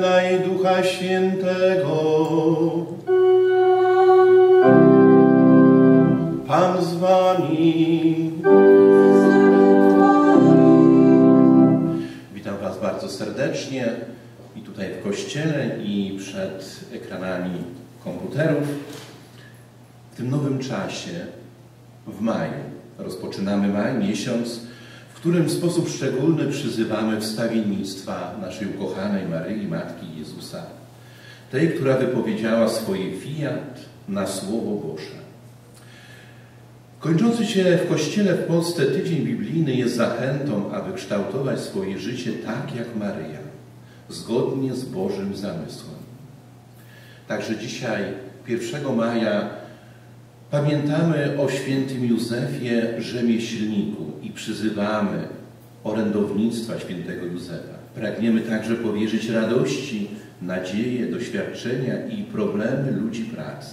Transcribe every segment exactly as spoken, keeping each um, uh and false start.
Syna i Ducha Świętego. Pan z wami. Witam was bardzo serdecznie i tutaj w kościele, i przed ekranami komputerów. W tym nowym czasie, w maju, rozpoczynamy maj, miesiąc, w którym w sposób szczególny przyzywamy wstawiennictwa naszej ukochanej Maryi, Matki Jezusa, tej, która wypowiedziała swoje fiat na Słowo Boże. Kończący się w Kościele w Polsce tydzień biblijny jest zachętą, aby kształtować swoje życie tak jak Maryja, zgodnie z Bożym zamysłem. Także dzisiaj, pierwszego maja, pamiętamy o świętym Józefie Rzemieślniku i przyzywamy orędownictwa świętego Józefa. Pragniemy także powierzyć radości, nadzieje, doświadczenia i problemy ludzi pracy.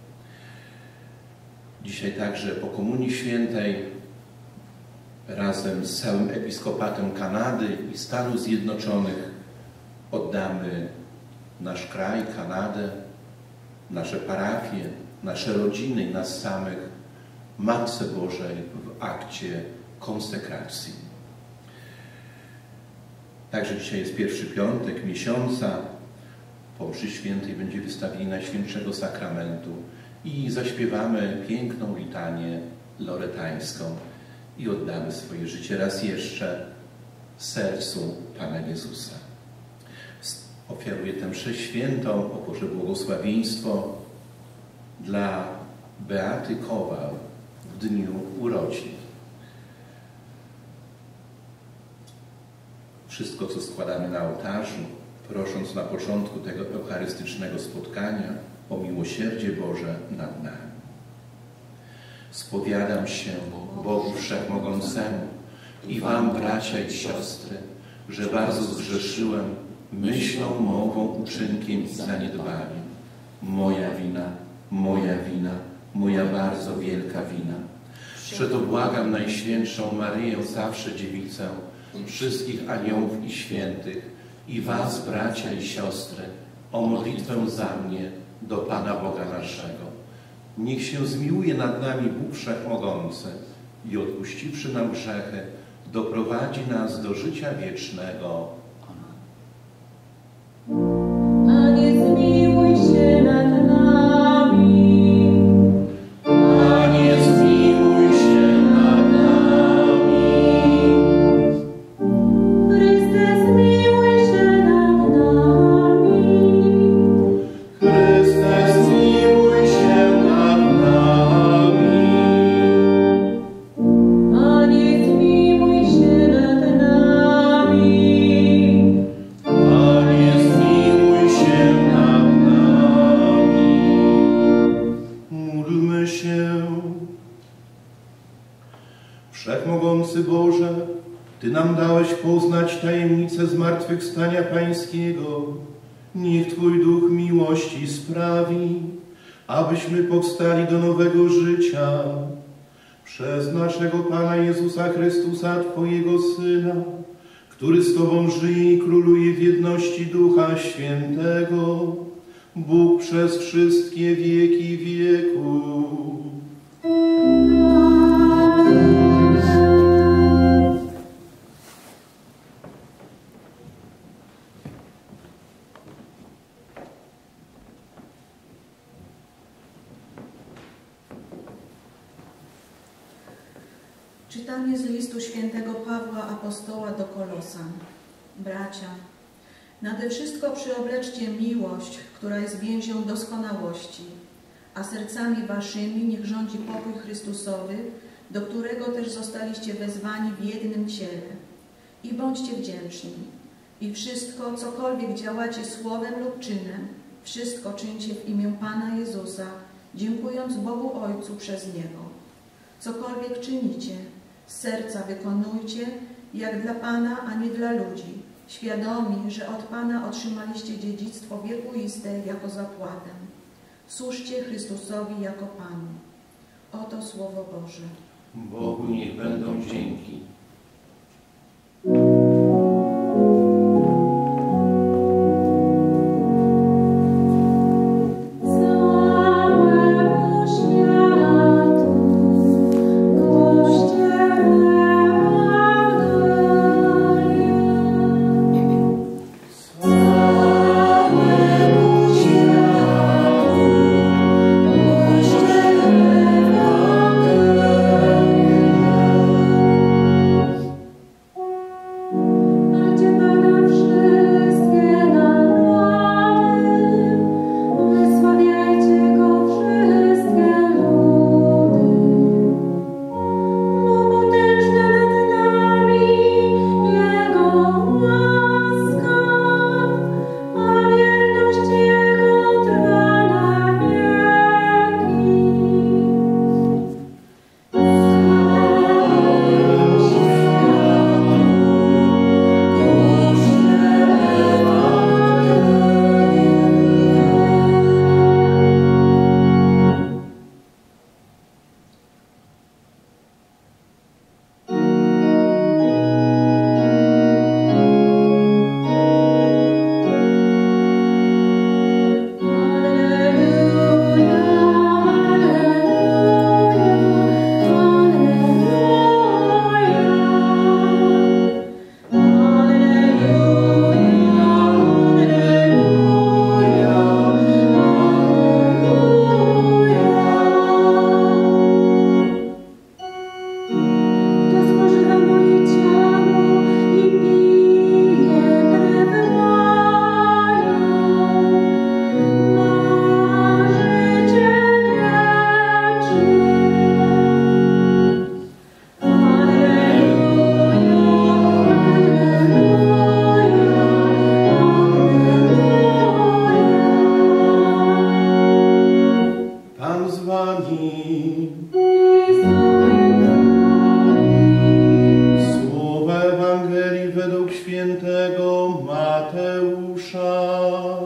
Dzisiaj także po Komunii Świętej razem z całym Episkopatem Kanady i Stanów Zjednoczonych oddamy nasz kraj, Kanadę, nasze parafie, nasze rodziny i nas samych Matce Bożej w akcie konsekracji. Także dzisiaj jest pierwszy piątek miesiąca. Po mszy świętej będzie wystawienie Najświętszego Sakramentu i zaśpiewamy piękną litanię loretańską i oddamy swoje życie raz jeszcze sercu Pana Jezusa. Ofiaruję tę mszę świętą o Boże błogosławieństwo dla Beaty Kowal w dniu urodzin. Wszystko, co składamy na ołtarzu, prosząc na początku tego eucharystycznego spotkania o miłosierdzie Boże nad nami. Spowiadam się Bogu Wszechmogącemu i wam, bracia i siostry, że bardzo zgrzeszyłem myślą, mową, uczynkiem i zaniedbaniem. Moja wina, moja wina, moja bardzo wielka wina. Przeto błagam Najświętszą Maryję, zawsze Dziewicę, wszystkich aniołów i świętych i was, bracia i siostry, o modlitwę za mnie do Pana Boga naszego. Niech się zmiłuje nad nami Bóg Wszechmogący i odpuściwszy nam grzechy, doprowadzi nas do życia wiecznego. Panie, zmiłuj się nad nami. Panie, zmiłuj się nad nami. Chryste, zmiłuj się nad nami. Chryste, zmiłuj się nad nami. Panie, zmiłuj się nad nami. Panie, zmiłuj się nad nami. Módlmy się. Wszechmogący Boże, Ty nam dałeś poznać tajemnicę zmartwychwstania Pańskiego. Niech Twój Duch miłości sprawi, abyśmy powstali do nowego życia przez naszego Pana Jezusa Chrystusa, Twojego Syna, który z Tobą żyje i króluje w jedności Ducha Świętego, Bóg przez wszystkie wieki wieków. Czytanie z listu świętego Pawła Apostoła do Kolosan. Bracia, nade wszystko przyobleczcie miłość, która jest więzią doskonałości, a sercami waszymi niech rządzi pokój Chrystusowy, do którego też zostaliście wezwani w jednym ciele. I bądźcie wdzięczni. I wszystko, cokolwiek działacie słowem lub czynem, wszystko czyńcie w imię Pana Jezusa, dziękując Bogu Ojcu przez Niego. Cokolwiek czynicie, z serca wykonujcie, jak dla Pana, a nie dla ludzi, świadomi, że od Pana otrzymaliście dziedzictwo wiekuiste jako zapłatę. Służcie Chrystusowi jako Panu. Oto Słowo Boże. Bogu niech będą dzięki. dusza.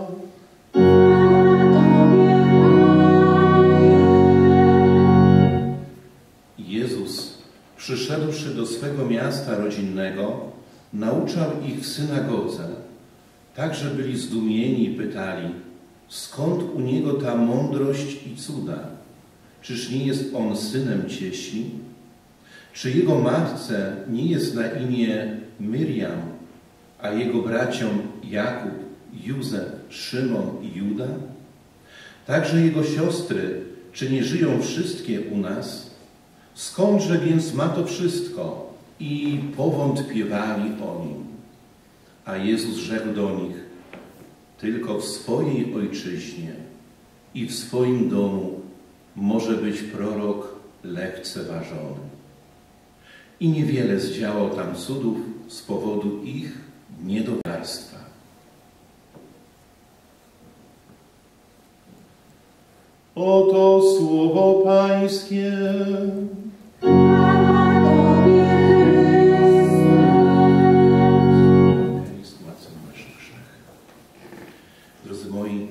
Jezus, przyszedłszy do swego miasta rodzinnego, nauczał ich w synagodze, tak że byli zdumieni i pytali, skąd u niego ta mądrość i cuda? Czyż nie jest on synem cieśli? Czy jego matce nie jest na imię Miriam, a jego braciom Jakub, Józef, Szymon i Juda? Także jego siostry, czy nie żyją wszystkie u nas? Skądże więc ma to wszystko? I powątpiewali o nim. A Jezus rzekł do nich, tylko w swojej ojczyźnie i w swoim domu może być prorok lekceważony. I niewiele zdziałał tam cudów z powodu ich niedowiarstwa. Oto słowo Pańskie. Drodzy moi,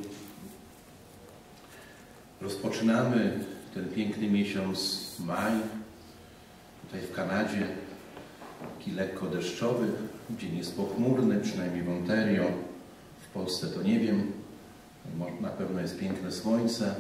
rozpoczynamy ten piękny miesiąc maj, tutaj w Kanadzie, taki lekko deszczowy, dzień jest pochmurny, przynajmniej w Ontario, w Polsce to nie wiem, na pewno jest piękne słońce.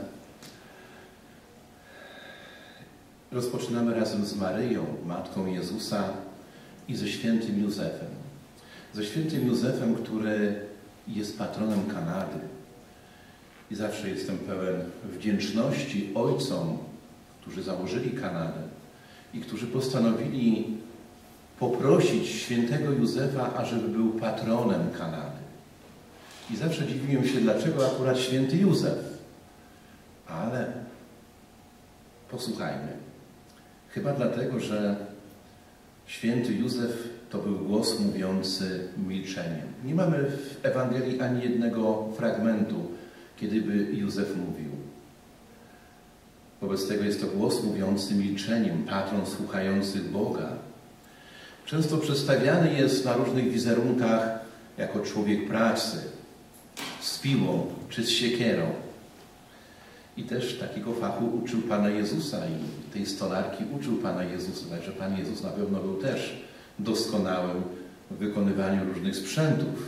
Rozpoczynamy razem z Maryją, Matką Jezusa i ze świętym Józefem. Ze świętym Józefem, który jest patronem Kanady. I zawsze jestem pełen wdzięczności ojcom, którzy założyli Kanadę i którzy postanowili poprosić świętego Józefa, ażeby był patronem Kanady. I zawsze dziwiłem się, dlaczego akurat święty Józef. Ale posłuchajmy. Chyba dlatego, że święty Józef to był głos mówiący milczeniem. Nie mamy w Ewangelii ani jednego fragmentu, kiedy by Józef mówił. Wobec tego jest to głos mówiący milczeniem, patron słuchający Boga. Często przedstawiany jest na różnych wizerunkach jako człowiek pracy, z piłą czy z siekierą. I też takiego fachu uczył Pana Jezusa i tej stolarki uczył Pana Jezusa. Także Pan Jezus na pewno był też doskonałym w wykonywaniu różnych sprzętów.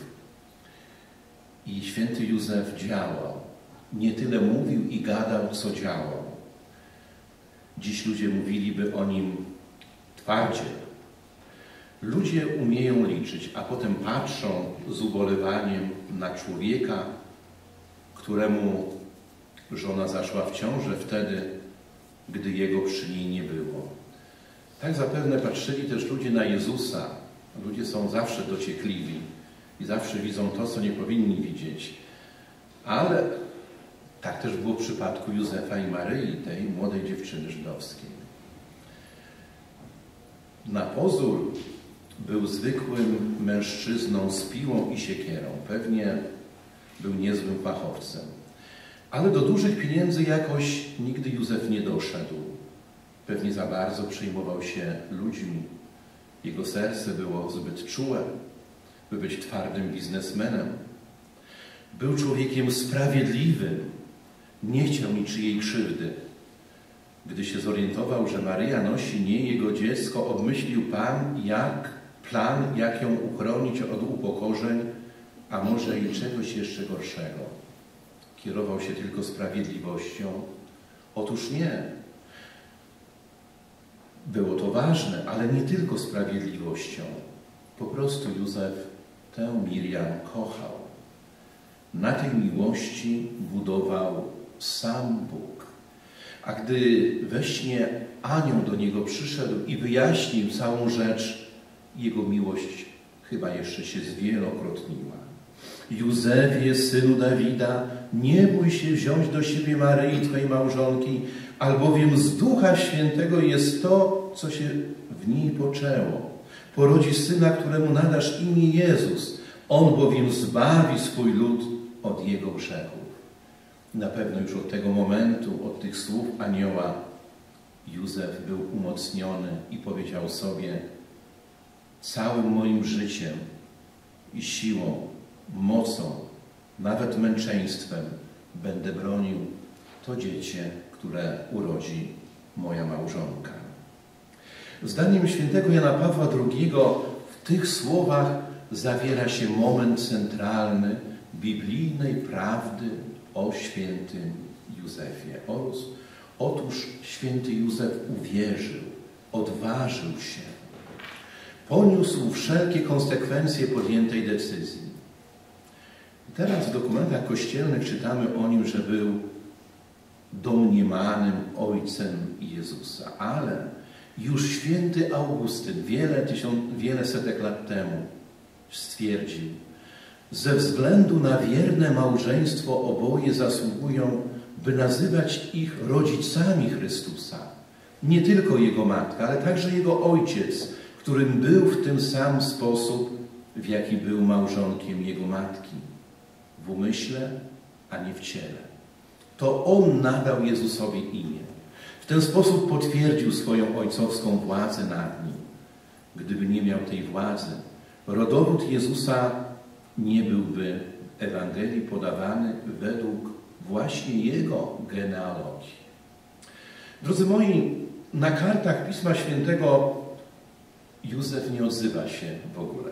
I święty Józef działał. Nie tyle mówił i gadał, co działał. Dziś ludzie mówiliby o nim twardzie. Ludzie umieją liczyć, a potem patrzą z ubolewaniem na człowieka, któremu żona zaszła w ciążę wtedy, gdy jego przy niej nie było. Tak zapewne patrzyli też ludzie na Jezusa. Ludzie są zawsze dociekliwi i zawsze widzą to, co nie powinni widzieć. Ale tak też było w przypadku Józefa i Maryi, tej młodej dziewczyny żydowskiej. Na pozór był zwykłym mężczyzną z piłą i siekierą. Pewnie był niezłym fachowcem. Ale do dużych pieniędzy jakoś nigdy Józef nie doszedł. Pewnie za bardzo przejmował się ludźmi. Jego serce było zbyt czułe, by być twardym biznesmenem. Był człowiekiem sprawiedliwym. Nie chciał niczyjej krzywdy. Gdy się zorientował, że Maryja nosi nie jego dziecko, obmyślił Pan, jak plan, jak ją uchronić od upokorzeń, a może i czegoś jeszcze gorszego. Kierował się tylko sprawiedliwością? Otóż nie. Było to ważne, ale nie tylko sprawiedliwością. Po prostu Józef tę Miriam kochał. Na tej miłości budował sam Bóg. A gdy we śnie anioł do niego przyszedł i wyjaśnił całą rzecz, jego miłość chyba jeszcze się zwielokrotniła. Józefie, synu Dawida, nie bój się wziąć do siebie Maryi, Twojej małżonki, albowiem z Ducha Świętego jest to, co się w niej poczęło. Porodzi syna, któremu nadasz imię Jezus. On bowiem zbawi swój lud od jego grzechów. Na pewno już od tego momentu, od tych słów anioła, Józef był umocniony i powiedział sobie: całym moim życiem i siłą, mocą nawet męczeństwem będę bronił to dziecię, które urodzi moja małżonka. Zdaniem świętego Jana Pawła drugiego w tych słowach zawiera się moment centralny biblijnej prawdy o świętym Józefie. Otóż święty Józef uwierzył, odważył się, poniósł wszelkie konsekwencje podjętej decyzji. Teraz w dokumentach kościelnych czytamy o nim, że był domniemanym ojcem Jezusa, ale już święty Augustyn wiele, tysiąc, wiele setek lat temu stwierdził, ze względu na wierne małżeństwo oboje zasługują, by nazywać ich rodzicami Chrystusa. Nie tylko Jego matka, ale także Jego ojciec, którym był w tym sam sposób, w jaki był małżonkiem Jego matki. W umyśle, a nie w ciele. To On nadał Jezusowi imię. W ten sposób potwierdził swoją ojcowską władzę nad nim. Gdyby nie miał tej władzy, rodowód Jezusa nie byłby w Ewangelii podawany według właśnie Jego genealogii. Drodzy moi, na kartach Pisma Świętego Józef nie odzywa się w ogóle.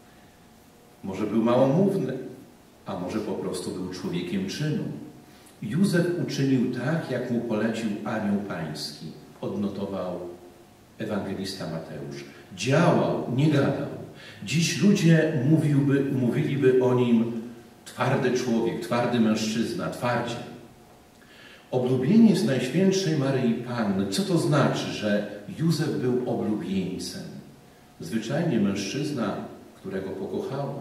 Może był małomówny, a może po prostu był człowiekiem czynu. Józef uczynił tak, jak mu polecił anioł pański, odnotował ewangelista Mateusz. Działał, nie gadał. Dziś ludzie mówiłby, mówiliby o nim twardy człowiek, twardy mężczyzna, twardziel. Oblubieniec Najświętszej Maryi Panny. Co to znaczy, że Józef był oblubieńcem? Zwyczajnie mężczyzna, którego pokochała.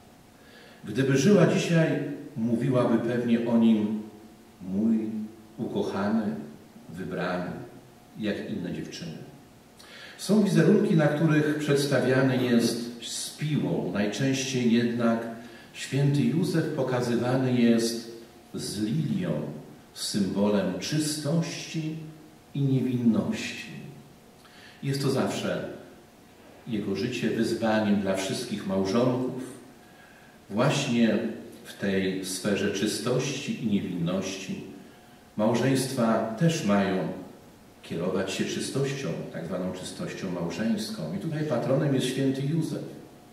Gdyby żyła dzisiaj, mówiłaby pewnie o nim mój ukochany, wybrany, jak inne dziewczyny. Są wizerunki, na których przedstawiany jest z piłą. Najczęściej jednak święty Józef pokazywany jest z lilią, symbolem czystości i niewinności. Jest to zawsze jego życie wyzwaniem dla wszystkich małżonków. Właśnie w tej sferze czystości i niewinności małżeństwa też mają kierować się czystością, tak zwaną czystością małżeńską. I tutaj patronem jest święty Józef.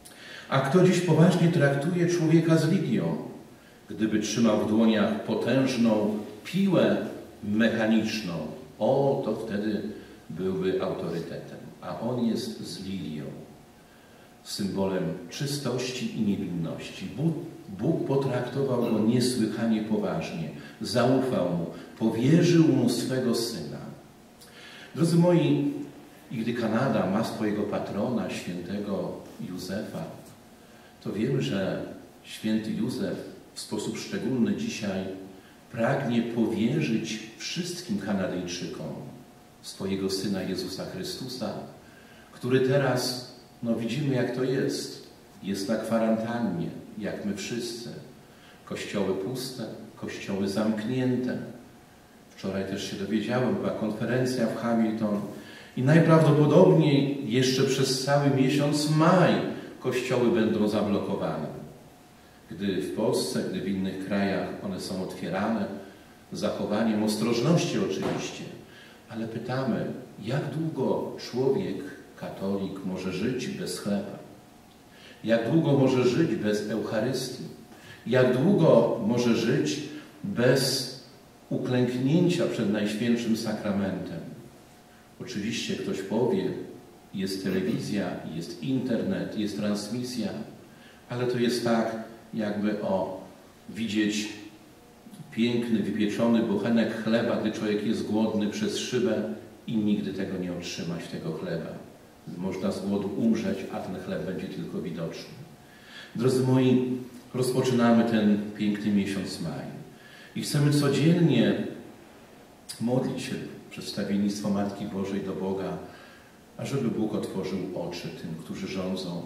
A kto dziś poważnie traktuje człowieka z lilią, gdyby trzymał w dłoniach potężną piłę mechaniczną, o, to wtedy byłby autorytetem. A on jest z lilią, symbolem czystości i niewinności. Bóg, Bóg potraktował go niesłychanie poważnie, zaufał mu, powierzył mu swego syna. Drodzy moi, i gdy Kanada ma swojego patrona, świętego Józefa, to wiemy, że święty Józef w sposób szczególny dzisiaj pragnie powierzyć wszystkim Kanadyjczykom swojego Syna Jezusa Chrystusa, który teraz, no widzimy jak to jest, jest na kwarantannie, jak my wszyscy. Kościoły puste, kościoły zamknięte. Wczoraj też się dowiedziałem, była konferencja w Hamilton i najprawdopodobniej jeszcze przez cały miesiąc maj kościoły będą zablokowane. Gdy w Polsce, gdy w innych krajach one są otwierane, z zachowaniem ostrożności oczywiście, ale pytamy, jak długo człowiek, katolik, może żyć bez chleba? Jak długo może żyć bez Eucharystii? Jak długo może żyć bez uklęknięcia przed Najświętszym Sakramentem? Oczywiście ktoś powie, jest telewizja, jest internet, jest transmisja, ale to jest tak, jakby o widzieć piękny, wypieczony bochenek chleba, gdy człowiek jest głodny przez szybę i nigdy tego nie otrzymać, tego chleba. Można z głodu umrzeć, a ten chleb będzie tylko widoczny. Drodzy moi, rozpoczynamy ten piękny miesiąc maj i chcemy codziennie modlić się przedstawiennictwo Matki Bożej do Boga, ażeby Bóg otworzył oczy tym, którzy rządzą,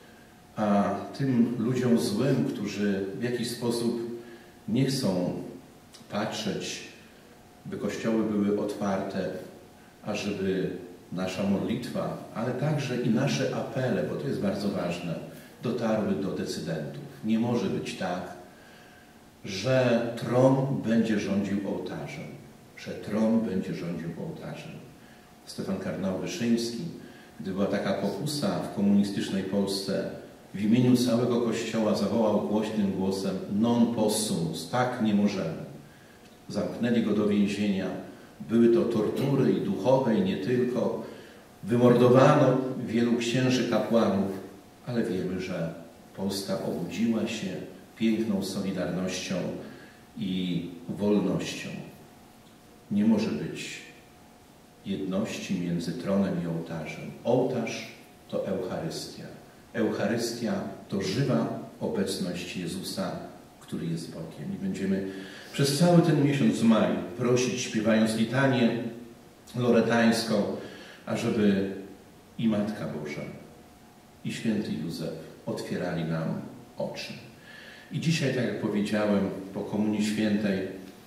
a tym ludziom złym, którzy w jakiś sposób nie chcą patrzeć, by kościoły były otwarte, ażeby nasza modlitwa, ale także i nasze apele, bo to jest bardzo ważne, dotarły do decydentów. Nie może być tak, że tron będzie rządził ołtarzem, że tron będzie rządził ołtarzem. Stefan kardynał Wyszyński, gdy była taka pokusa w komunistycznej Polsce, w imieniu całego Kościoła zawołał głośnym głosem: non possumus, tak nie możemy. Zamknęli go do więzienia. Były to tortury i duchowe, i nie tylko. Wymordowano wielu księży kapłanów, ale wiemy, że Polska obudziła się piękną solidarnością i wolnością. Nie może być jedności między tronem i ołtarzem. Ołtarz to Eucharystia. Eucharystia to żywa obecność Jezusa, który jest Bogiem. I będziemy przez cały ten miesiąc maj prosić, śpiewając litanię loretańską, ażeby i Matka Boża, i święty Józef otwierali nam oczy. I dzisiaj, tak jak powiedziałem, po Komunii Świętej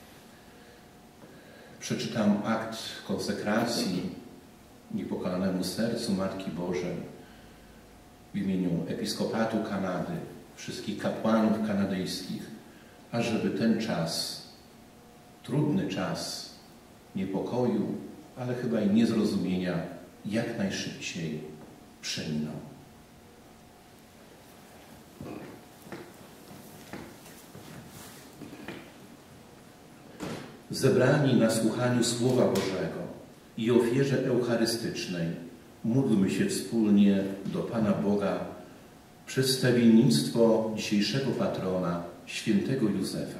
przeczytam akt konsekracji Niepokalanemu Sercu Matki Bożej w imieniu Episkopatu Kanady, wszystkich kapłanów kanadyjskich, ażeby ten czas, trudny czas niepokoju, ale chyba i niezrozumienia jak najszybciej przeminął. Zebrani na słuchaniu Słowa Bożego i ofierze eucharystycznej, módlmy się wspólnie do Pana Boga przez wstawiennictwo dzisiejszego patrona, świętego Józefa.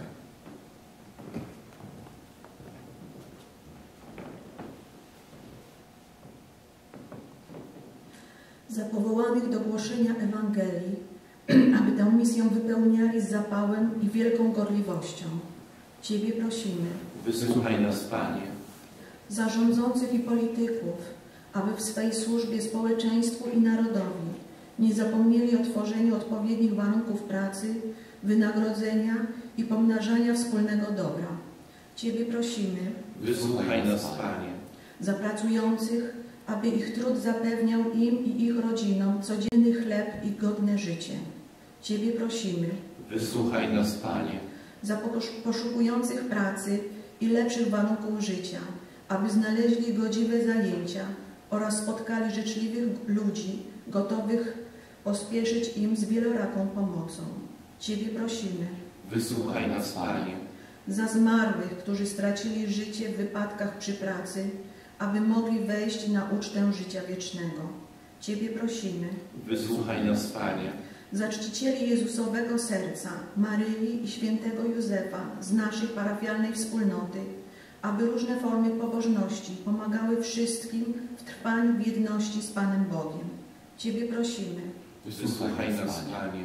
Za powołanych do głoszenia Ewangelii, aby tę misję wypełniali z zapałem i wielką gorliwością. Ciebie prosimy. Wysłuchaj nas, Panie. Za rządzących i polityków, aby w swej służbie społeczeństwu i narodowi nie zapomnieli o tworzeniu odpowiednich warunków pracy, wynagrodzenia i pomnażania wspólnego dobra. Ciebie prosimy. Wysłuchaj nas, Panie. Za pracujących, aby ich trud zapewniał im i ich rodzinom codzienny chleb i godne życie. Ciebie prosimy. Wysłuchaj nas, Panie. Za poszukujących pracy i lepszych warunków życia, aby znaleźli godziwe zajęcia oraz spotkali życzliwych ludzi, gotowych pospieszyć im z wieloraką pomocą. Ciebie prosimy. Wysłuchaj nas, Panie. Za zmarłych, którzy stracili życie w wypadkach przy pracy, aby mogli wejść na ucztę życia wiecznego. Ciebie prosimy. Wysłuchaj nas, Panie. Za czcicieli Jezusowego Serca, Maryi i świętego Józefa z naszej parafialnej wspólnoty, aby różne formy pobożności pomagały wszystkim w trwaniu w jedności z Panem Bogiem. Ciebie prosimy. Wysłuchaj nas, Panie.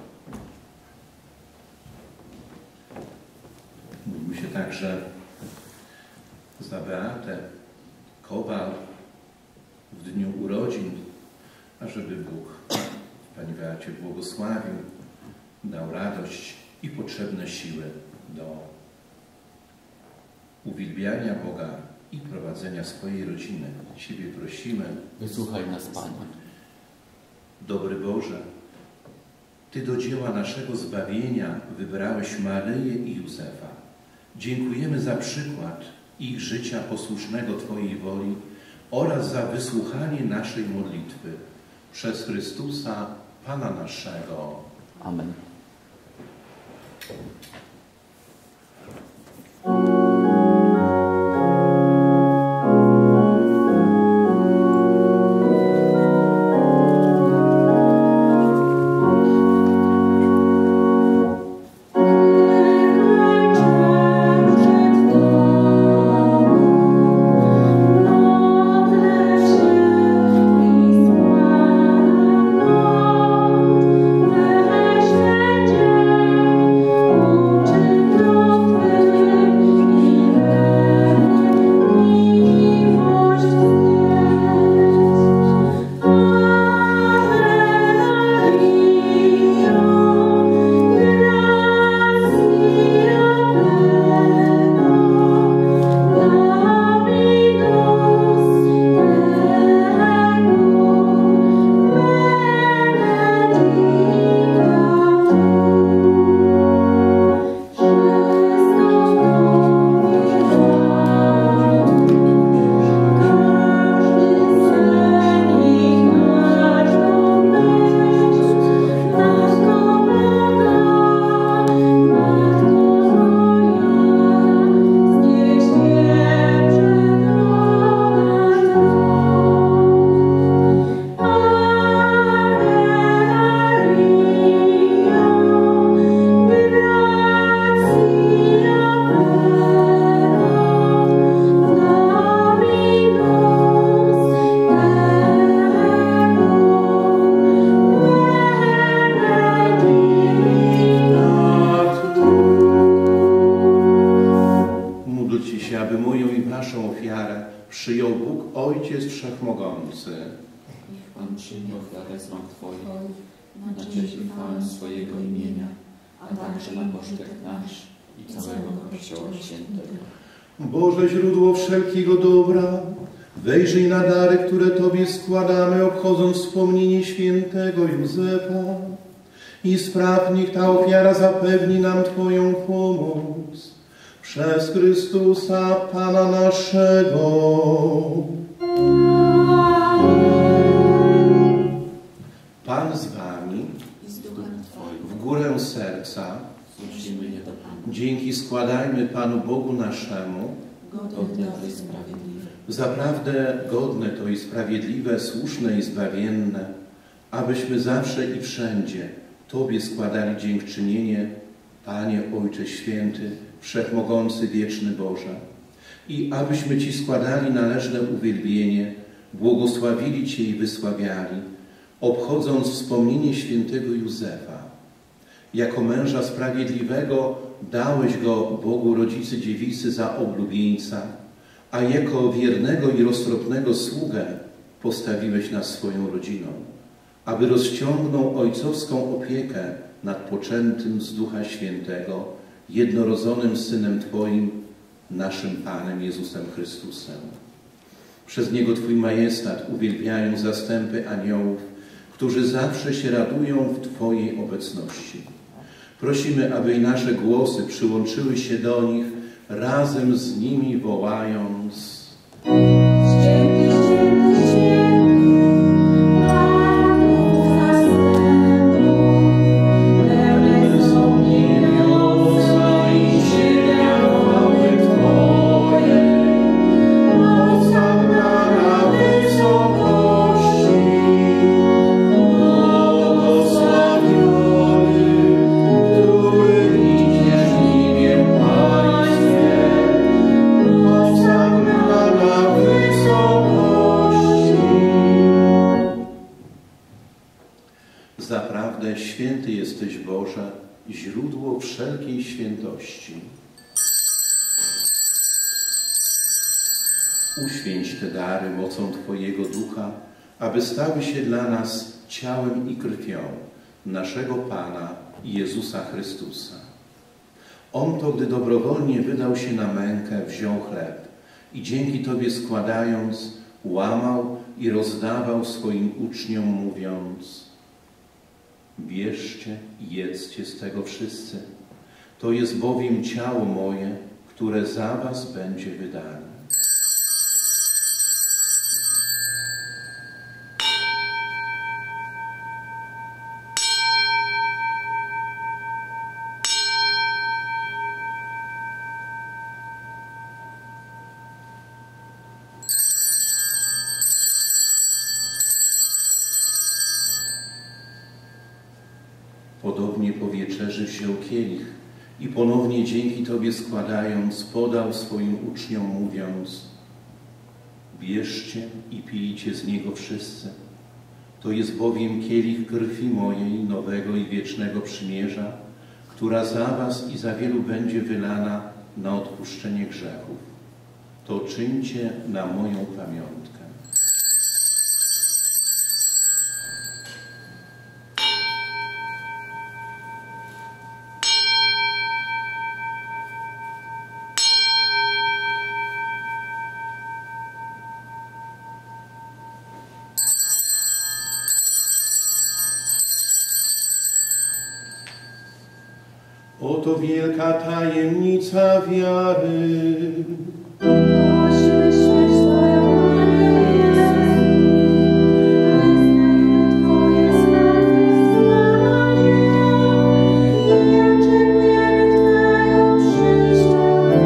Módlmy się także za Beatę Kowal w dniu urodzin, ażeby Bóg Pani Beacie błogosławił, dał radość i potrzebne siły do uwielbiania Boga i prowadzenia swojej rodziny. Ciebie prosimy. Wysłuchaj nas, Panie. Dobry Boże, Ty do dzieła naszego zbawienia wybrałeś Maryję i Józefa. Dziękujemy za przykład ich życia posłusznego Twojej woli oraz za wysłuchanie naszej modlitwy przez Chrystusa, Pana naszego. Amen. Weź będzie Cię, aby moją i Waszą ofiarę przyjął Bóg Ojciec Wszechmogący. Niech Pan przyjmie ofiarę z rąk Twoich, na cześć i chwałę swojego imienia, a także na pożytek nasz i całego Kościoła Świętego. Boże, źródło wszelkiego dobra, wejrzyj na dary, które Tobie składamy, obchodząc wspomnienie świętego Józefa i spraw, niech ta ofiara zapewni nam Twoją pomoc. Przez Chrystusa, Pana naszego. Pan z Wami, I z duchem Twoim w górę serca, wrócimy je do Pana. dzięki składajmy Panu Bogu naszemu. Godne to i sprawiedliwe. Zaprawdę godne to i sprawiedliwe, słuszne i zbawienne, abyśmy zawsze i wszędzie Tobie składali dziękczynienie, Panie Ojcze Święty, Wszechmogący, Wieczny Boże, i abyśmy Ci składali należne uwielbienie, błogosławili Cię i wysławiali, obchodząc wspomnienie świętego Józefa. Jako męża sprawiedliwego dałeś go Bogu Rodzicy Dziewicy za oblubieńca, a jako wiernego i roztropnego sługę postawiłeś nas swoją rodziną, aby rozciągnął ojcowską opiekę nad poczętym z Ducha Świętego, jednorodzonym Synem Twoim, naszym Panem Jezusem Chrystusem. Przez Niego Twój majestat uwielbiają zastępy aniołów, którzy zawsze się radują w Twojej obecności. Prosimy, aby i nasze głosy przyłączyły się do nich, razem z nimi wołając: Święty, święty, święty, Panu zastępów, pełne są niebiosa i ziemia chwały Twojej. Hosanna na wysokości, błogosławiony, który idzie w imię Pańskie. Hosanna na wysokości. Zaprawdę święty jesteś, Boże, źródło wszelkiej świętości. Uświęć te dary mocą Twojego Ducha, aby stały się dla nas ciałem i krwią naszego Pana Jezusa Chrystusa. On to, gdy dobrowolnie wydał się na mękę, wziął chleb i dzięki Tobie składając, łamał i rozdawał swoim uczniom, mówiąc: bierzcie i jedzcie z tego wszyscy. To jest bowiem ciało moje, które za was będzie wydane. Podobnie po wieczerzy wziął kielich i ponownie dzięki Tobie składając, podał swoim uczniom, mówiąc: bierzcie i pijcie z niego wszyscy. To jest bowiem kielich krwi mojej, nowego i wiecznego przymierza, która za was i za wielu będzie wylana na odpuszczenie grzechów. To czyńcie na moją pamiątkę. Oto wielka tajemnica wiary. Prosimy śmierć Twoją, Panie Jezus, wyznajemy Twoje zmartwychwstanie i oczekujemy Twojego przyjścia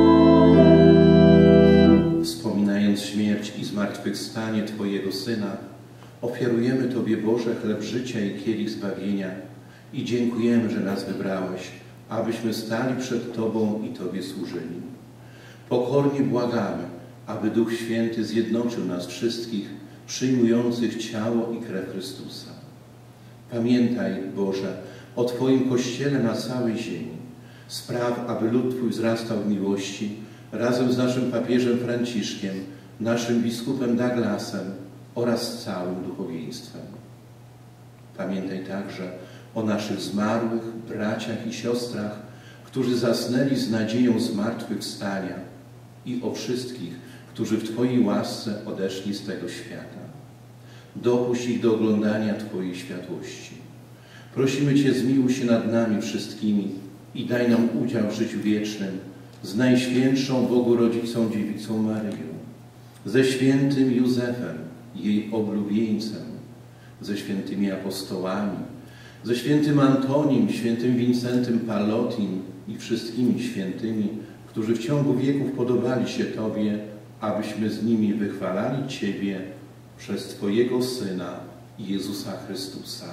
ponownie. Wspominając śmierć i zmartwychwstanie Twojego Syna, ofiarujemy Tobie, Boże, chleb życia i kielich zbawienia i dziękujemy, że nas wybrałeś, abyśmy stali przed Tobą i Tobie służyli. Pokornie błagamy, aby Duch Święty zjednoczył nas wszystkich, przyjmujących ciało i krew Chrystusa. Pamiętaj, Boże, o Twoim Kościele na całej ziemi. Spraw, aby lud Twój wzrastał w miłości, razem z naszym papieżem Franciszkiem, naszym biskupem Douglasem oraz całym duchowieństwem. Pamiętaj także o naszych zmarłych braciach i siostrach, którzy zasnęli z nadzieją zmartwychwstania i o wszystkich, którzy w Twojej łasce odeszli z tego świata. Dopuść ich do oglądania Twojej światłości. Prosimy Cię, zmiłuj się nad nami wszystkimi i daj nam udział w życiu wiecznym z Najświętszą Bogu Rodzicą Dziewicą Maryją, ze świętym Józefem, jej oblubieńcem, ze świętymi apostołami, ze świętym Antonim, świętym Wincentym Palotim i wszystkimi świętymi, którzy w ciągu wieków podobali się Tobie, abyśmy z nimi wychwalali Ciebie przez Twojego Syna, Jezusa Chrystusa.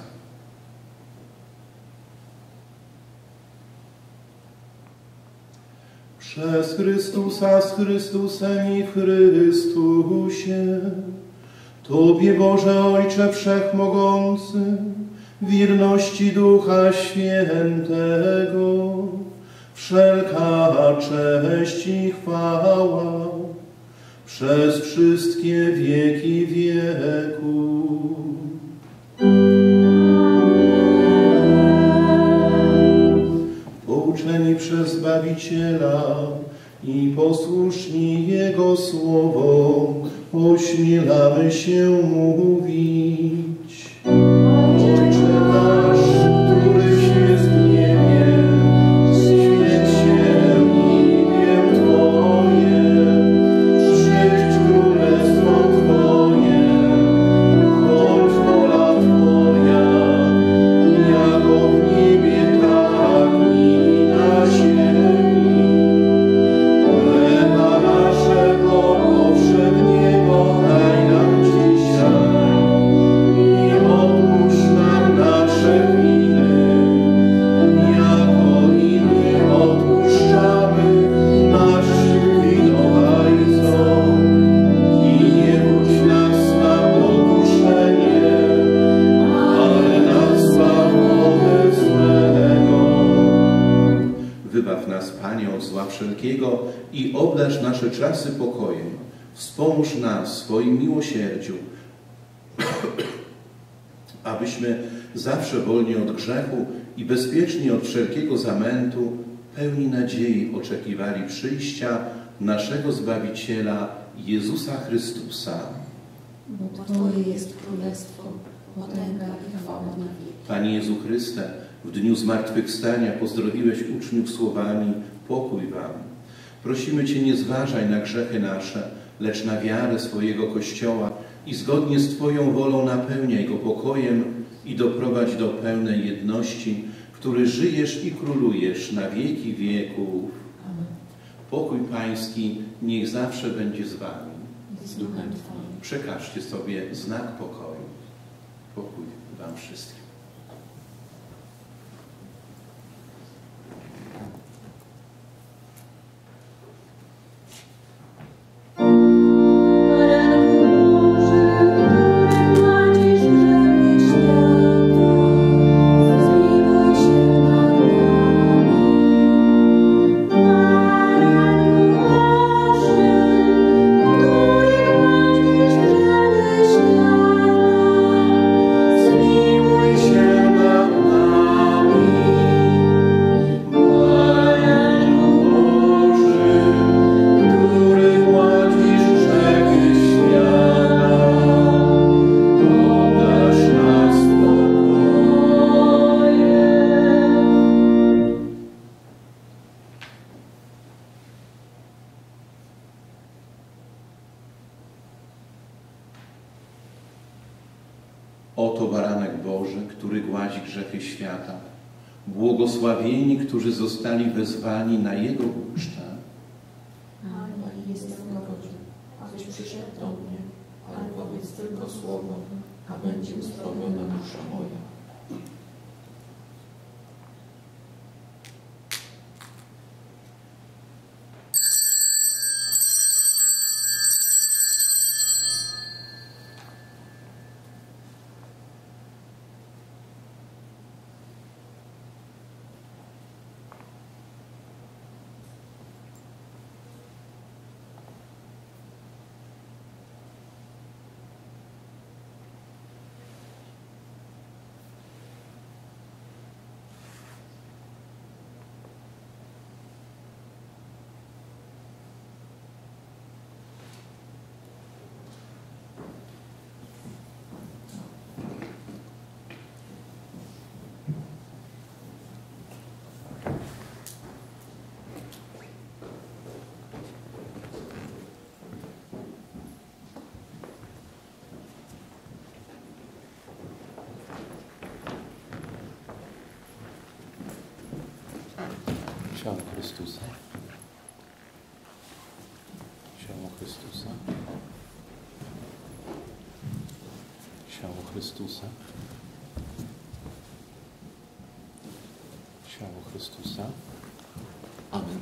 Przez Chrystusa, z Chrystusem i w Chrystusie, Tobie, Boże Ojcze Wszechmogący, wierności Ducha Świętego, wszelka cześć i chwała przez wszystkie wieki wieków. Pouczeni przez Zbawiciela i posłuszni Jego słowo, ośmielamy się mówić. Ojcze nasz, któryś jest w niebie, święć się imię Twoje, przyjdź królestwo Twoje, bądź wola Twoja, jako w niebie, tak i na ziemi. Chleba naszego powszedniego daj nam dzisiaj i odpuść nam nasze winy, jako i my odpuszczamy naszym winowajcom. I nie wódź nas na pokuszenie, ale nas zbaw ode złego. Wybaw nas, Panie, od zła wszelkiego i obdarz nasze czasy pokojem. Wspomóż nas w swoim miłosierdziu, abyśmy zawsze wolni od grzechu i bezpiecznie od wszelkiego zamętu, pełni nadziei oczekiwali przyjścia naszego Zbawiciela, Jezusa Chrystusa. Bo Twoje jest królestwo, potęga i chwała na wieki. Panie Jezu Chryste, w dniu zmartwychwstania pozdrowiłeś uczniów słowami: pokój wam. Prosimy Cię, nie zważaj na grzechy nasze, lecz na wiarę swojego Kościoła i zgodnie z Twoją wolą napełniaj go pokojem i doprowadź do pełnej jedności, który żyjesz i królujesz na wieki wieków. Amen. Pokój Pański niech zawsze będzie z Wami. Z duchem Twoim. Przekażcie sobie znak pokoju. Pokój Wam wszystkim. Oto baranek Boży, który gładzi grzechy świata. Błogosławieni, którzy zostali wezwani na Jego ucztę. Ale jestem godzien, abyś przyszedł do mnie, ale powiedz tylko słowo, a będzie uzdrowiona dusza moja. Ciało Chrystusa. Ciało Chrystusa. Ciało Chrystusa. Ciało Chrystusa. Amen.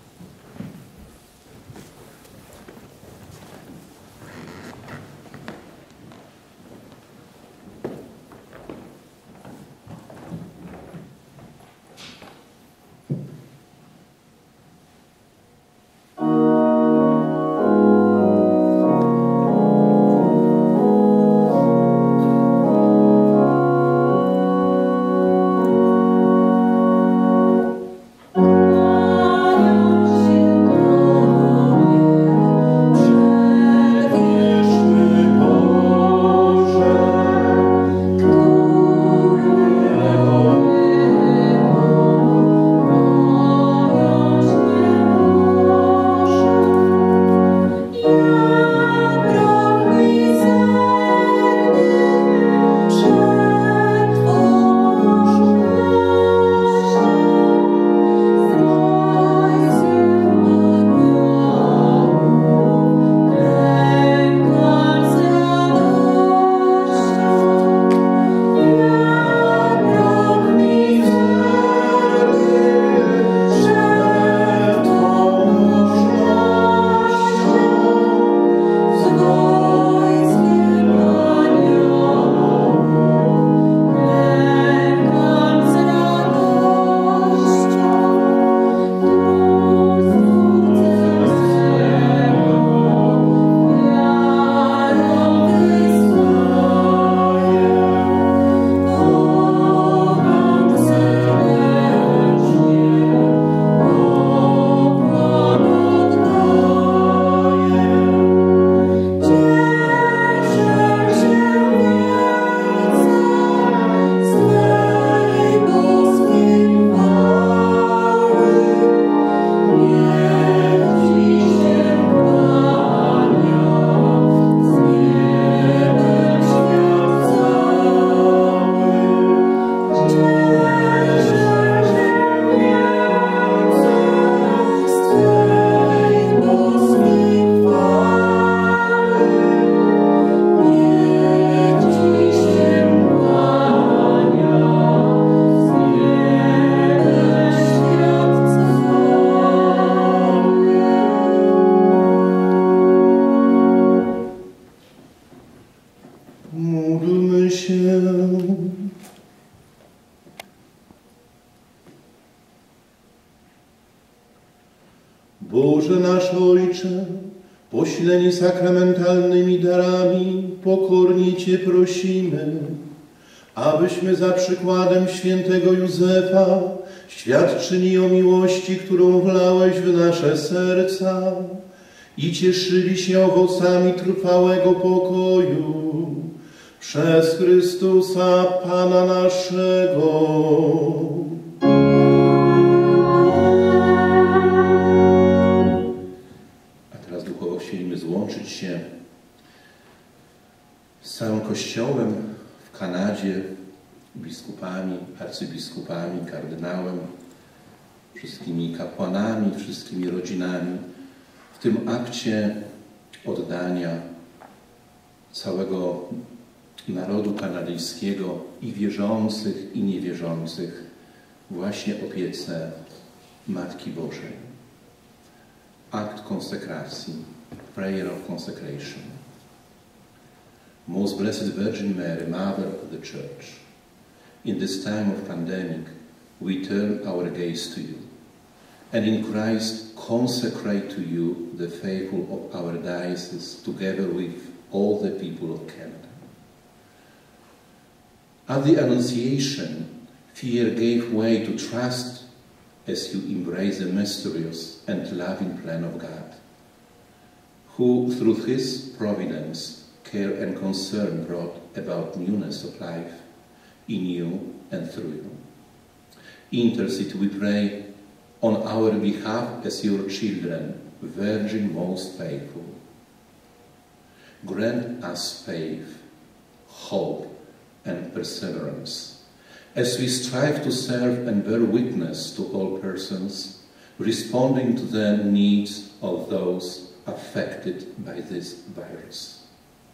Boże nasz Ojcze, pośleni sakramentalnymi darami, pokornie Cię prosimy, abyśmy za przykładem świętego Józefa świadczyli o miłości, którą wlałeś w nasze serca i cieszyli się owocami trwałego pokoju przez Chrystusa Pana naszego. A teraz duchowo chcielibyśmy złączyć się z całym Kościołem w Kanadzie, biskupami, arcybiskupami, kardynałem, wszystkimi kapłanami, wszystkimi rodzinami w tym akcie oddania całego narodu kanadyjskiego i wierzących, i niewierzących właśnie opiece Matki Bożej. Akt konsekracji, prayer of consecration. Most Blessed Virgin Mary, Mother of the Church, in this time of pandemic, we turn our gaze to you, and in Christ consecrate to you the faithful of our diocese together with all the people of Canada. At the Annunciation, fear gave way to trust as you embrace the mysterious and loving plan of God, who through His providence, care and concern brought about newness of life in you and through you. Intercede, we pray, on our behalf as your children, Virgin most faithful. Grant us faith, hope, and perseverance as we strive to serve and bear witness to all persons responding to the needs of those affected by this virus.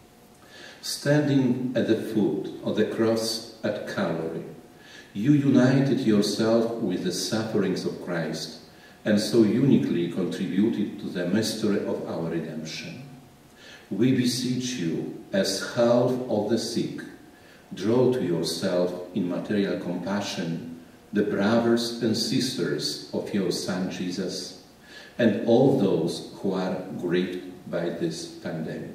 Standing at the foot of the cross at Calvary, you united yourself with the sufferings of Christ and so uniquely contributed to the mystery of our redemption. We beseech you, as half of the sick, draw to yourself in material compassion the brothers and sisters of your Son Jesus and all those who are grieved by this pandemic.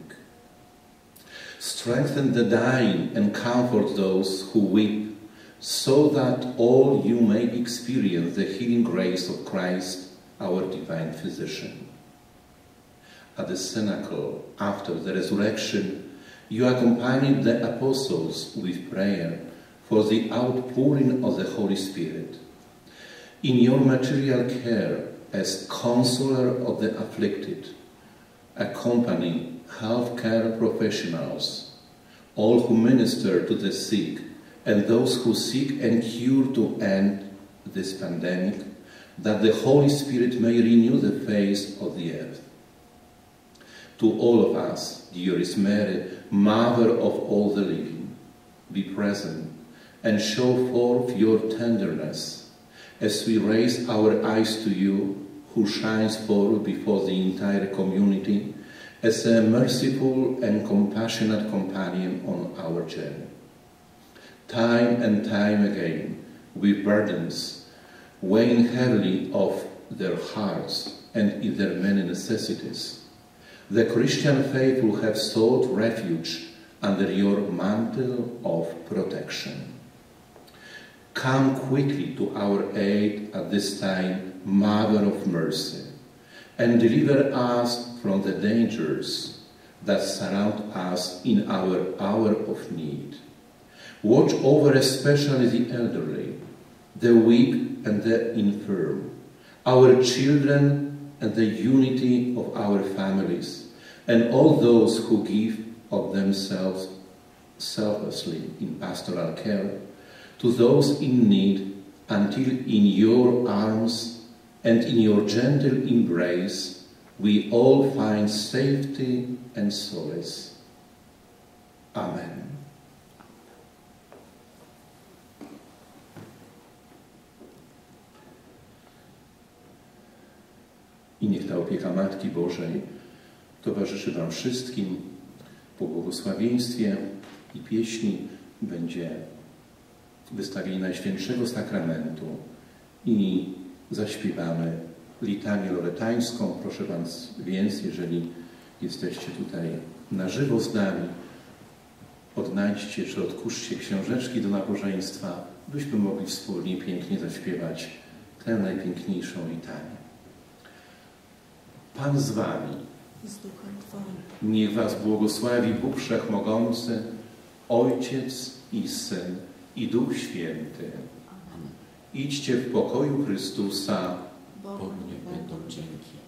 Strengthen the dying and comfort those who weep, so that all you may experience the healing grace of Christ, our divine physician. At the cenacle, after the resurrection, you accompanied the apostles with prayer for the outpouring of the Holy Spirit. In your material care as counselor of the afflicted, accompany healthcare professionals, all who minister to the sick, and those who seek and cure to end this pandemic, that the Holy Spirit may renew the face of the earth. To all of us, dearest Mary, Mother of all the living, be present and show forth your tenderness as we raise our eyes to you, who shines forth before the entire community as a merciful and compassionate companion on our journey. Time and time again, with burdens weighing heavily off their hearts and in their many necessities, the Christian faithful have sought refuge under your mantle of protection. Come quickly to our aid at this time, Mother of Mercy, and deliver us from the dangers that surround us in our hour of need. Watch over especially the elderly, the weak and the infirm, our children and the unity of our families, and all those who give of themselves selflessly in pastoral care to those in need, until in your arms and in your gentle embrace we all find safety and solace. Amen. I niech ta opieka Matki Bożej towarzyszy wam wszystkim. Po błogosławieństwie i pieśni będzie wystawienie Najświętszego Sakramentu i zaśpiewamy litanię loretańską. Proszę was więc, jeżeli jesteście tutaj na żywo z nami, odnajdźcie czy odkurzcie książeczki do nabożeństwa, byśmy mogli wspólnie pięknie zaśpiewać tę najpiękniejszą litanię. Pan z wami. Z duchem Twoim. Niech was błogosławi Bóg Wszechmogący, Ojciec i Syn i Duch Święty. Amen. Idźcie w pokoju Chrystusa. Bogu niech będą dzięki.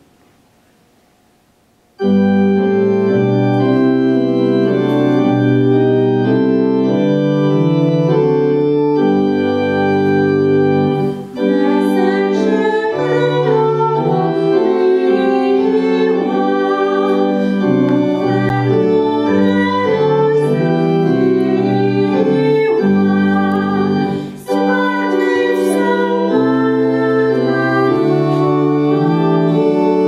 Thank you.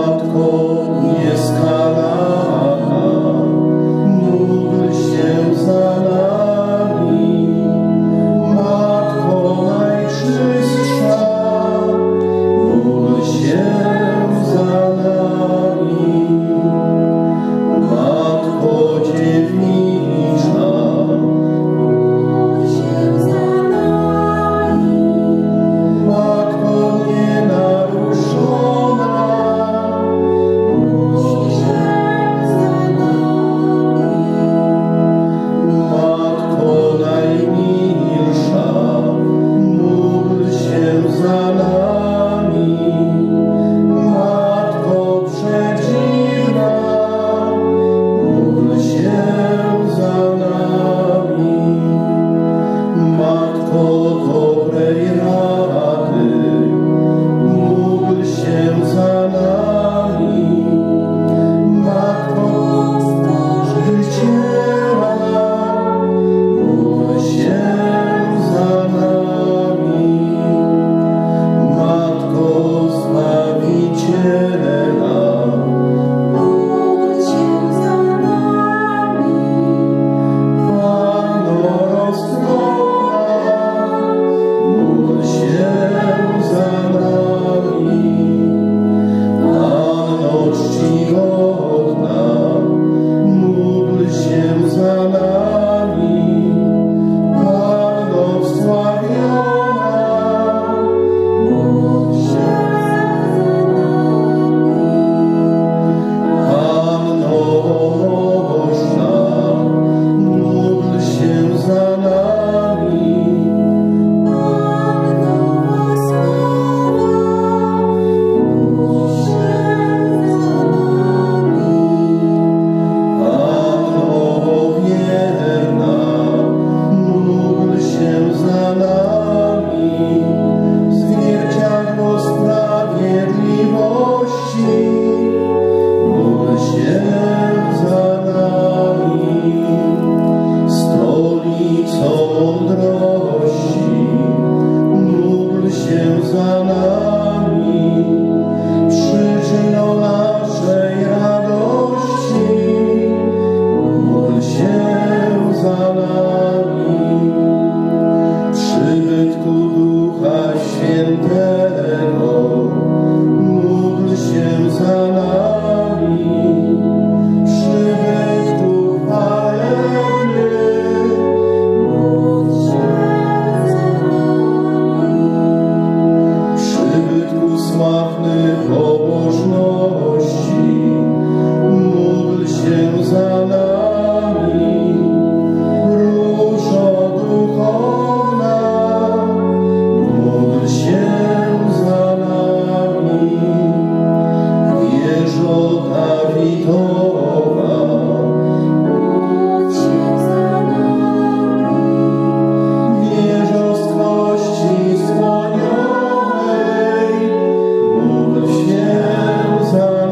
Za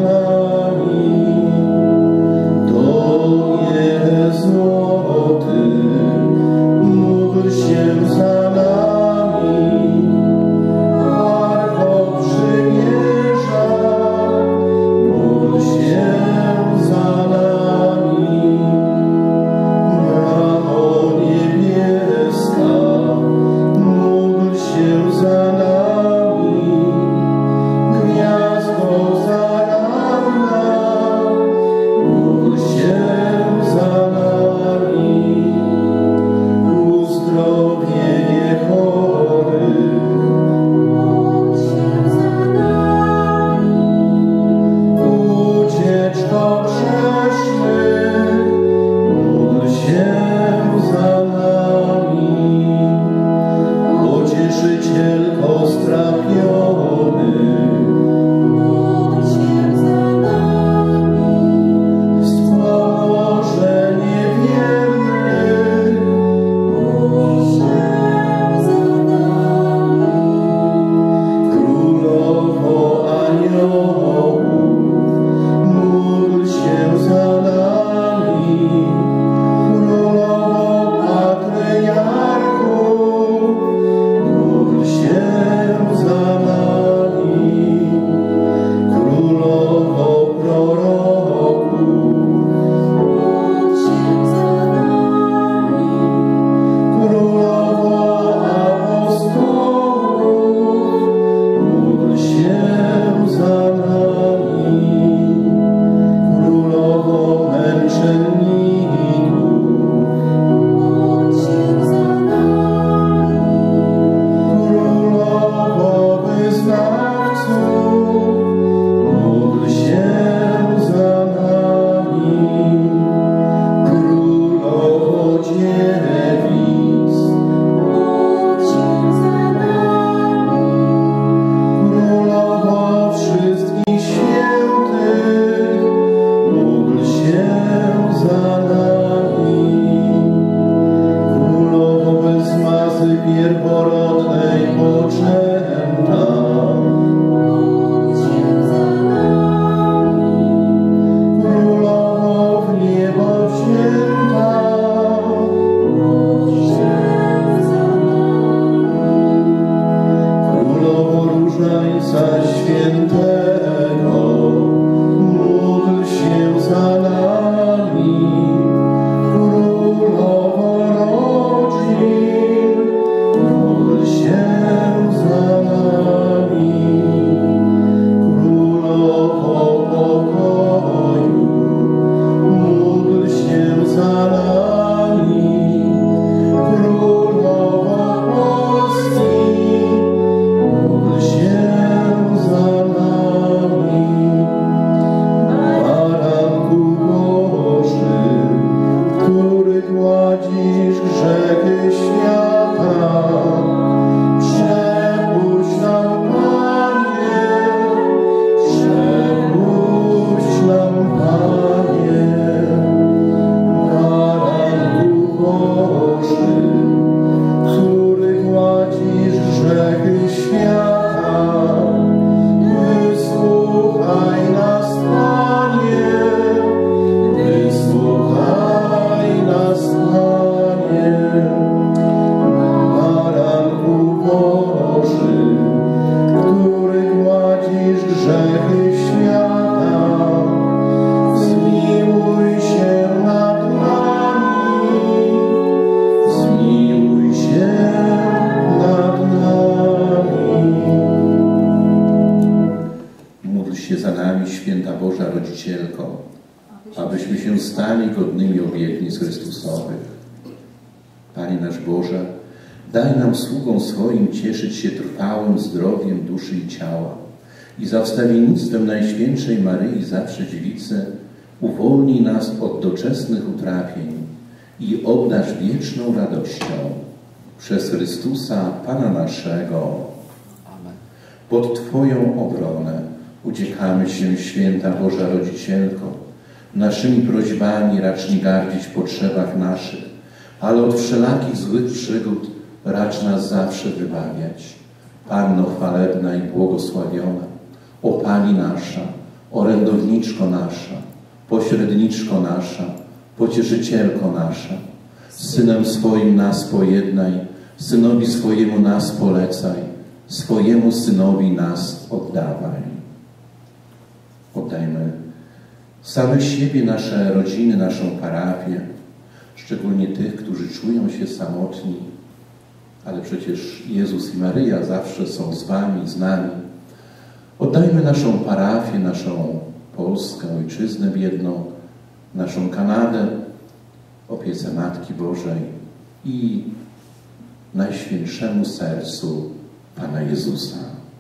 Święta Boża Rodzicielko, abyśmy się stali godnymi obietnic Chrystusowych. Panie nasz Boże, daj nam sługom swoim cieszyć się trwałym zdrowiem duszy i ciała i za wstawiennictwem Najświętszej Maryi Zawsze Dziewicy uwolnij nas od doczesnych utrapień i obdarz wieczną radością. Przez Chrystusa, Pana naszego. Amen. Pod Twoją obronę uciekamy się, Święta Boża Rodzicielko. Naszymi prośbami racz nie gardzić w potrzebach naszych, ale od wszelakich złych przygód racz nas zawsze wybawiać. Panno chwalebna i błogosławiona, o Pani nasza, orędowniczko nasza, pośredniczko nasza, pocieszycielko nasza, Synem swoim nas pojednaj, Synowi swojemu nas polecaj, swojemu Synowi nas oddawaj. Oddajmy samych siebie, nasze rodziny, naszą parafię, szczególnie tych, którzy czują się samotni, ale przecież Jezus i Maryja zawsze są z Wami, z nami. Oddajmy naszą parafię, naszą Polskę, Ojczyznę biedną, naszą Kanadę, opiece Matki Bożej i Najświętszemu Sercu Pana Jezusa.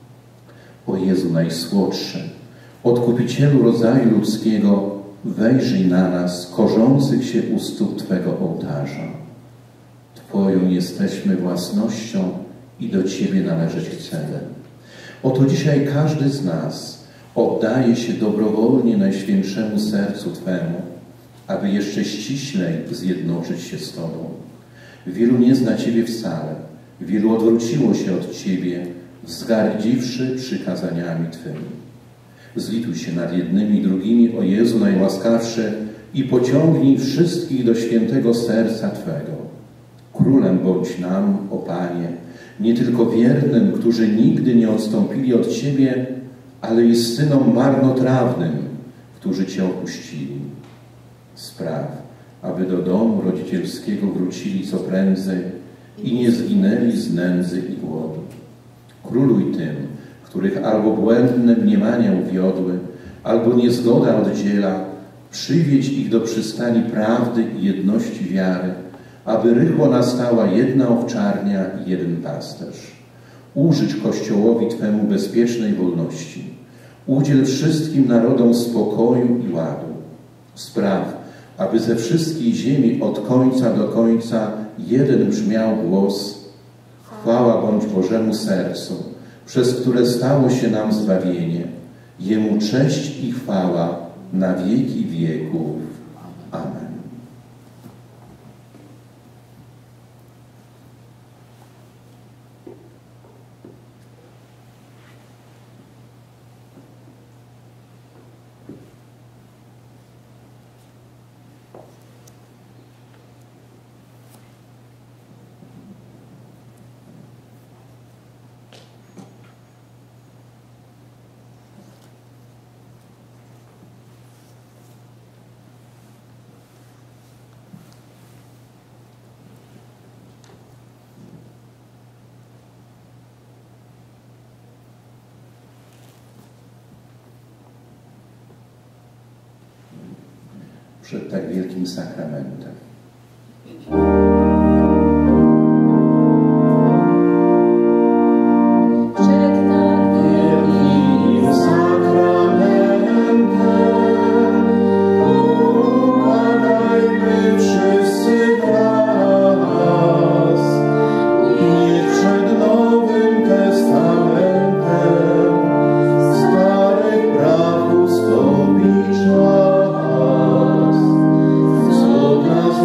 O Jezu Najsłodszy, Odkupicielu rodzaju ludzkiego, wejrzyj na nas, korzących się u stóp Twego ołtarza. Twoją jesteśmy własnością i do Ciebie należeć chcemy. Oto dzisiaj każdy z nas oddaje się dobrowolnie Najświętszemu Sercu Twemu, aby jeszcze ściślej zjednoczyć się z Tobą. Wielu nie zna Ciebie wcale, wielu odwróciło się od Ciebie, wzgardziwszy przykazaniami Twymi. Zlituj się nad jednymi i drugimi, o Jezu najłaskawszy, i pociągnij wszystkich do świętego serca Twego. Królem bądź nam, o Panie, nie tylko wiernym, którzy nigdy nie odstąpili od Ciebie, ale i synom marnotrawnym, którzy Cię opuścili. Spraw, aby do domu rodzicielskiego wrócili co prędzej i nie zginęli z nędzy i głodu. Króluj tym, których albo błędne mniemania uwiodły, albo niezgoda oddziela, przywiedź ich do przystani prawdy i jedności wiary, aby rychło nastała jedna owczarnia i jeden pasterz. Użycz Kościołowi Twemu bezpiecznej wolności. Udziel wszystkim narodom spokoju i ładu. Spraw, aby ze wszystkiej ziemi od końca do końca jeden brzmiał głos: chwała bądź Bożemu sercu, przez które stało się nam zbawienie. Jemu cześć i chwała na wieki wieków. Amen. Przed tak wielkim sakramentem. Przed tak wielkim sakramentem układajmy wszyscy raz. Niech przed Nowym Testamentem starych praw ustąpi czas. Co dla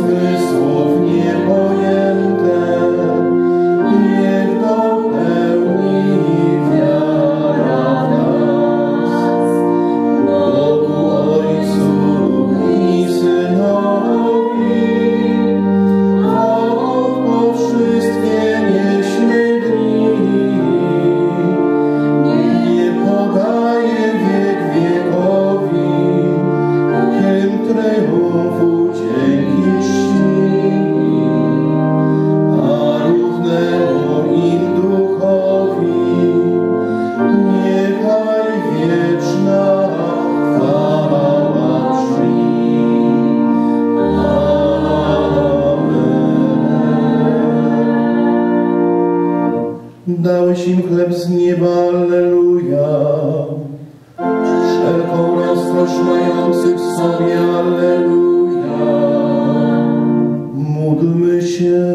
już mający w sobie. Alleluja. Módlmy się.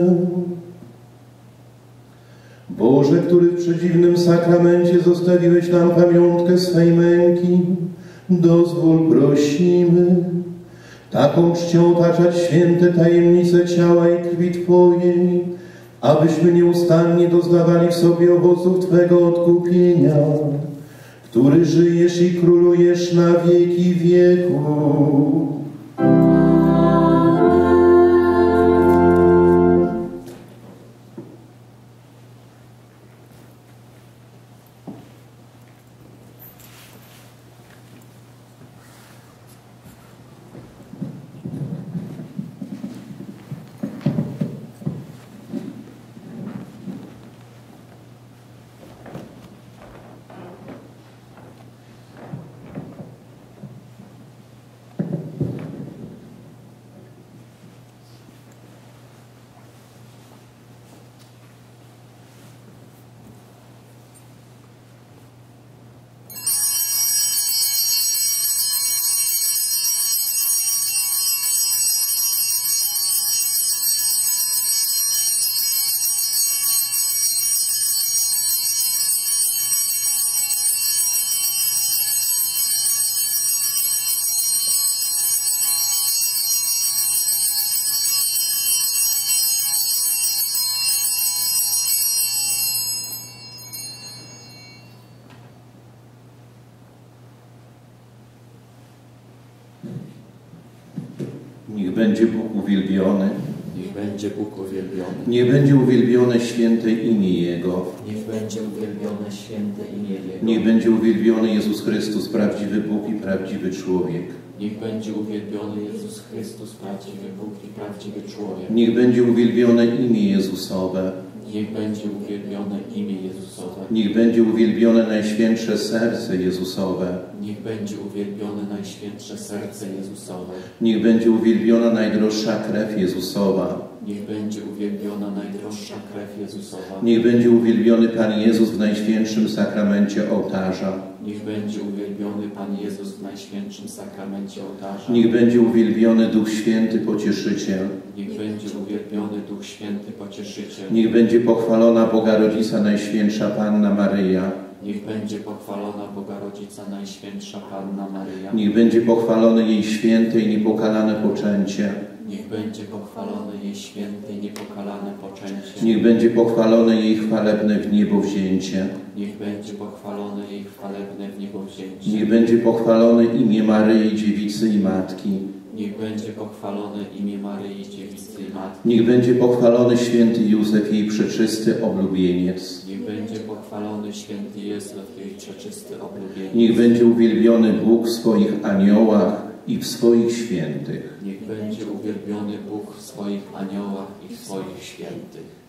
Boże, który w przedziwnym sakramencie zostawiłeś nam pamiątkę swej męki, dozwól, prosimy, taką czcią otaczać święte tajemnice ciała i krwi Twojej, abyśmy nieustannie doznawali w sobie owoców Twego odkupienia, który żyjesz i królujesz na wieki wieków. Niech będzie Bóg uwielbiony. Niech będzie Bóg uwielbiony. Niech będzie uwielbione święte imię Jego. Niech będzie uwielbione święte imię Jego. Niech będzie uwielbiony Jezus Chrystus, prawdziwy Bóg i prawdziwy człowiek. Niech będzie uwielbiony Jezus Chrystus, prawdziwy Bóg i prawdziwy człowiek. Niech będzie uwielbione imię Jezusowe. Niech będzie uwielbione imię Jezusowe. Niech będzie uwielbione Najświętsze Serce Jezusowe. Niech będzie uwielbione Najświętsze Serce Jezusowe. Niech będzie uwielbiona najdroższa krew Jezusowa. Niech będzie uwielbiona najdroższa krew Jezusowa. Niech będzie uwielbiony Pan Jezus w Najświętszym Sakramencie ołtarza. Niech będzie uwielbiony Pan Jezus w Najświętszym Sakramencie ołtarza. Niech będzie uwielbiony Duch Święty Pocieszyciel. Niech będzie uwielbiony Duch Święty Pocieszyciel. Niech będzie pochwalona Boga Rodzica Najświętsza Panna Maryja. Niech będzie pochwalona Boga Rodzica Najświętsza Panna Maryja. Niech będzie pochwalone jej święte i niepokalane poczęcie. Niech będzie pochwalone jej święte i niepokalane poczęcie. Niech będzie pochwalone jej chwalebne w niebo wzięcie. Niech będzie pochwalone jej chwalebne w niebo wzięcie. Niech będzie pochwalone imię Maryi, Dziewicy i Matki. Niech będzie pochwalone imię Maryi, Dziewicy i Matki. Niech będzie pochwalony święty Józef, jej przeczysty oblubieniec. Niech będzie pochwalony święty Józef, jej przeczysty oblubieniec. Niech będzie uwielbiony Bóg w swoich aniołach i w swoich świętych. Niech będzie uwielbiony Bóg w swoich aniołach i w swoich świętych.